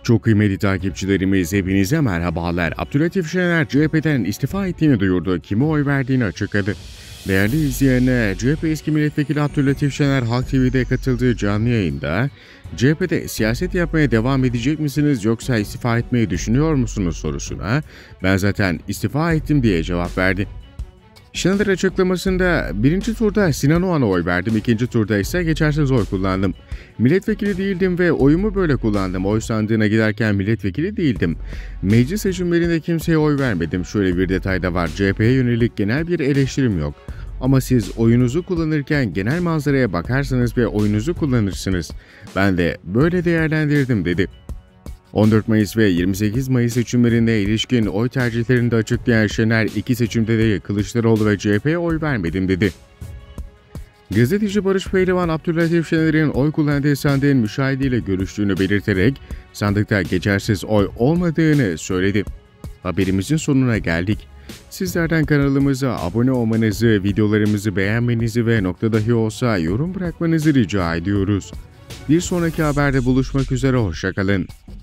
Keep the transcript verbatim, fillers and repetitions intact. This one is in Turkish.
Çok kıymetli takipçilerimiz, hepinize merhabalar. Abdülatif Şener C H P'den istifa ettiğini duyurdu. Kime oy verdiğini açıkladı. Değerli izleyenler, C H P eski milletvekili Abdülatif Şener Halk T V'de katıldığı canlı yayında C H P'de siyaset yapmaya devam edecek misiniz yoksa istifa etmeyi düşünüyor musunuz sorusuna ben zaten istifa ettim diye cevap verdi. Şener açıklamasında birinci turda Sinan Oğan'a oy verdim, ikinci turda ise geçersiz oy kullandım. Milletvekili değildim ve oyumu böyle kullandım. Oy sandığına giderken milletvekili değildim. Meclis seçimlerinde kimseye oy vermedim. Şöyle bir detay da var. C H P'ye yönelik genel bir eleştirim yok. Ama siz oyunuzu kullanırken genel manzaraya bakarsınız ve oyunuzu kullanırsınız. Ben de böyle değerlendirdim dedi. on dört Mayıs ve yirmi sekiz Mayıs seçimlerine ilişkin oy tercihlerini de açıklayan Şener, iki seçimde de Kılıçdaroğlu ve C H P'ye oy vermedim dedi. Gazeteci Barış Pehlivan, Abdülatif Şener'in oy kullandığı sandığın müşahidiyle görüştüğünü belirterek sandıkta geçersiz oy olmadığını söyledi. Haberimizin sonuna geldik. Sizlerden kanalımıza abone olmanızı, videolarımızı beğenmenizi ve nokta dahi olsa yorum bırakmanızı rica ediyoruz. Bir sonraki haberde buluşmak üzere, hoşça kalın.